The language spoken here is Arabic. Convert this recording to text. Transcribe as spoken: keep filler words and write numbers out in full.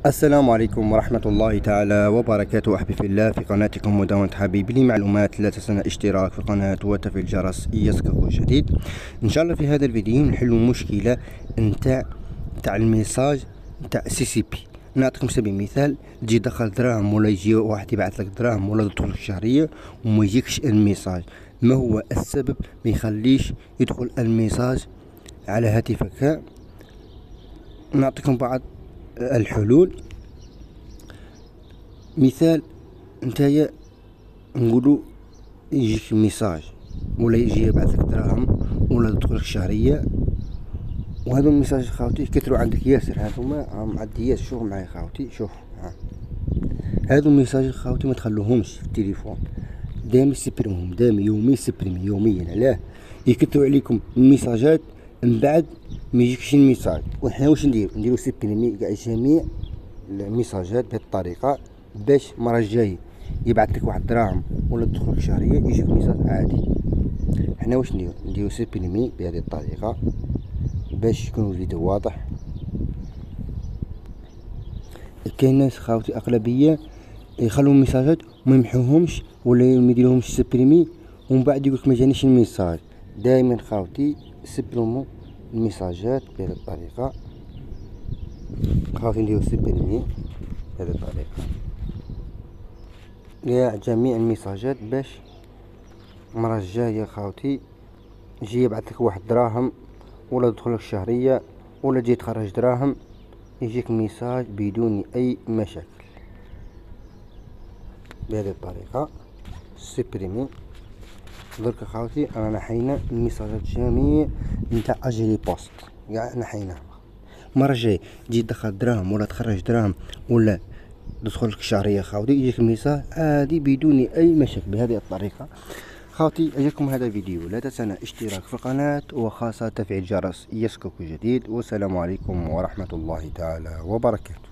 السلام عليكم ورحمة الله تعالى وبركاته. أحبي في الله في قناتكم مدونة حبيبي. لمعلومات لا تنسى الاشتراك في القناة وتفعيل الجرس يصلكوا جديد. إن شاء الله في هذا الفيديو نحل مشكلة نتاع تاع الميساج نتاع سي سي بي. نعطيكم سبيل مثال، تجي دخل دراهم ولا يجي واحد يبعث لك دراهم ولا تدخل الشهرية وما يجيكش الميساج. ما هو السبب ما يخليش يدخل الميساج على هاتفك؟ نعطيكم بعض الحلول. مثال، نتايا نقولوا يجيك ميساج ولا يجي يبعثك دراهم ولا تدخلك شهريه، وهذا الميساج خاوتي كثروا عندك ياسر. هذوما راهم عندي ياسر. شوف معايا خاوتي، شوف ها هذو الميساج خاوتي ما تخلوهمش في التليفون، دائما سبرمهم، دائما يومي سبرمي يوميا. علاه يكثروا عليكم الميساجات من بعد ما يجيكش الميساج؟ وحنا واش ندير؟ نديرو سبريمي كاع جميع الميساجات بهذه الطريقه، باش المره الجايه يبعث لك واحد دراهم ولا تدخلك شهريه يجيك ميساج عادي. حنا واش نديرو؟ نديرو سبريمي بهذه الطريقه باش يكون الفيديو واضح. كاين ناس خاوتي اغلبيه يخلوا الميساجات وما يمحوهمش ولا ما يديروهمش سبريمي ومن بعد يقولك ما جانيش الميساج. دائما خاوتي سبريمو الميساجات بهذه الطريقه. خاوتي نديرو سبريمي بهذه الطريقه يا جميع الميساجات، باش المره الجايه خاوتي يجي يبعث لك واحد دراهم ولا تدخلك شهريه ولا تجي تخرج دراهم يجيك ميساج بدون اي مشاكل بهذه الطريقه. سبريمي درك خاوتي انا نحينا الميساجات جميع نتاع اجري بوست كاع نحيناها. المره الجايه تجي تدخل دراهم ولا تخرج دراهم ولا تدخلك شهريه خاوتي يجيك ميساج عادي بدون اي مشاكل بهذه الطريقه. خاوتي عجبكم هذا الفيديو لا تنسى الاشتراك في القناه وخاصه تفعيل الجرس يصلكوا جديد. والسلام عليكم ورحمه الله تعالى وبركاته.